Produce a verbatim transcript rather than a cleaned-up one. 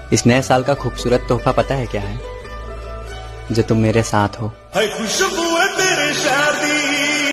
इस नए साल का खूबसूरत तोहफा पता है क्या है? जो तुम मेरे साथ हो। खुशबू है तेरे शादी